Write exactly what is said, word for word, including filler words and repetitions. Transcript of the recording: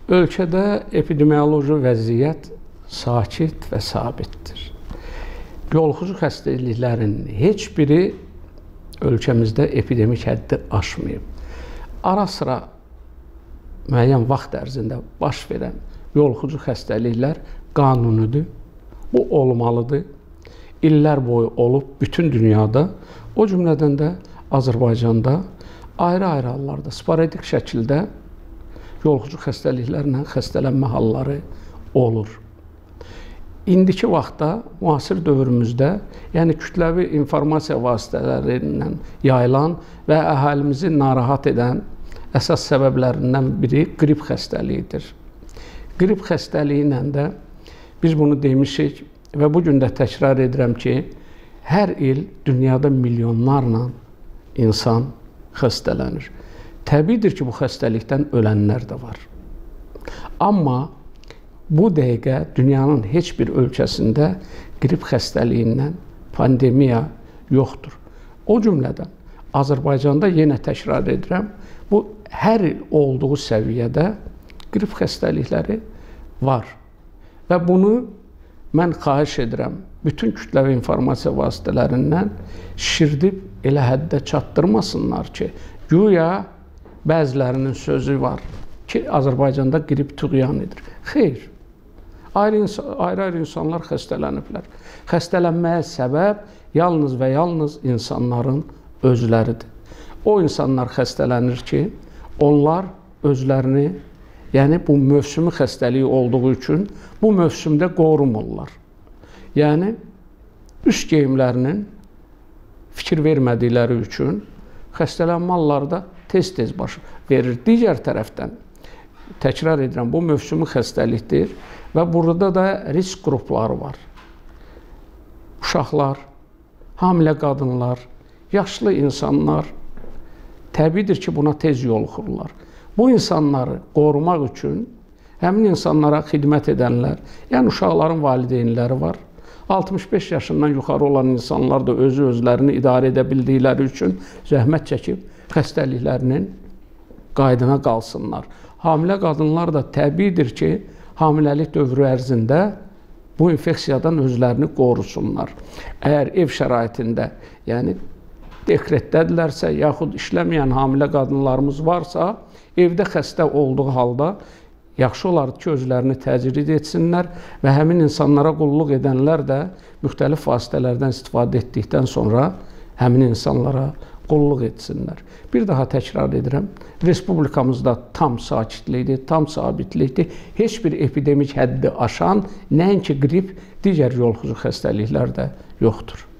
Ölkədə epidemioloji vəziyyət sakit və sabitdir. Yoluxucu xəstəliklərin heç biri ölkəmizdə epidemik həddi aşmayıb. Ara sıra müəyyən vaxt ərzində baş verən yoluxucu xəstəliklər qanunidir, bu olmalıdır. İllər boyu olub bütün dünyada, o cümlədən də Azərbaycanda ayrı-ayrı hallarda, sporadik şəkildə yoluxucu xəstəliklərlə xəstələnmə halları olur. İndiki vaxtda, müasir dövrümüzdə, yəni kütləvi informasiya vasitələrindən yayılan və əhalimizi narahat edən əsas səbəblərindən biri qrip xəstəliyidir. Qrip xəstəliyi ilə də biz bunu demişik və bugün də təkrar edirəm ki, hər il dünyada milyonlarla insan xəstələnir. Təbiidir ki, bu xəstəlikdən ölənlər də var. Amma bu dəqiqə dünyanın heç bir ölkəsində qrip xəstəliyindən pandemiya yoxdur. O cümlədən Azərbaycanda yenə təkrar edirəm, bu hər il olduğu səviyyədə qrip xəstəlikləri var. Və bunu mən xahiş edirəm, bütün kütləvi informasiya vasitələrindən şişirdib elə həddə çatdırmasınlar ki, güya bəzilərinin sözü var ki, Azərbaycanda qrip tüğyan edir. Xeyr, ayrı-ayrı insanlar xəstələniblər. Xəstələnməyə səbəb yalnız və yalnız insanların özləridir. O insanlar xəstələnir ki, onlar özlərini, yəni bu mövsümi xəstəliyi olduğu üçün bu mövsümdə qorumurlar. Yəni, üst geyimlərinin fikir vermədikləri üçün xəstələnmə halları da tez-tez baş verir. Digər tərəfdən, təkrar edirəm, bu mövsümi xəstəlikdir və burada da risk qrupları var. Uşaqlar, hamilə qadınlar, yaşlı insanlar təbiidir ki, buna tez yoluxurlar. Bu insanları qorumaq üçün həmin insanlara xidmət edənlər, yəni uşaqların valideynləri var. altmış beş yaşından yuxarı olan insanlar da özü özlərini idarə edə bildikləri üçün zəhmət çəkib xəstəliklərinin qaydına qalsınlar. Hamilə qadınlar da təbiidir ki, hamiləlik dövrü ərzində bu infeksiyadan özlərini qorusunlar. Əgər ev şəraitində, yəni dekretdədirlərsə, yaxud işləməyən hamilə qadınlarımız varsa, evdə xəstə olduğu halda yaxşı olardı ki, özlərini təcrid etsinlər və həmin insanlara qulluq edənlər də müxtəlif vasitələrdən istifadə etdikdən sonra həmin insanlara qulluq etsinlər. Bir daha təkrar edirəm, Respublikamızda tam sakitlikdir, tam sabitlikdir. Heç bir epidemik həddi aşan, nəinki qrip, digər yoluxucu xəstəliklər də yoxdur.